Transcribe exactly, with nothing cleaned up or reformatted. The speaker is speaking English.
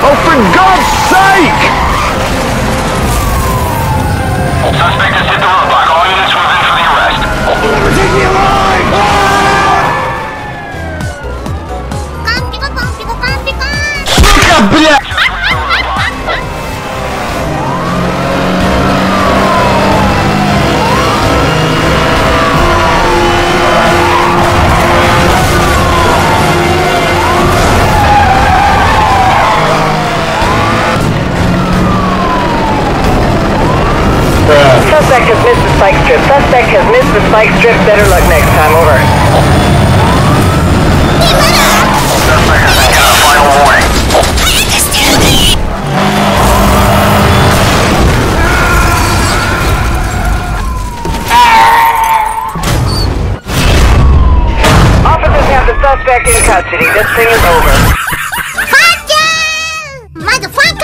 Oh, for God's sake! Suspect has hit the roadblock. All units move in for the arrest. You'll never take me alive! Сука, блядь! Suspect has missed the spike strip. Suspect has missed the spike strip. Better luck next time. Over. Suspect has been given a final warning. Officers have the suspect in custody. This thing is over. Motherfucker!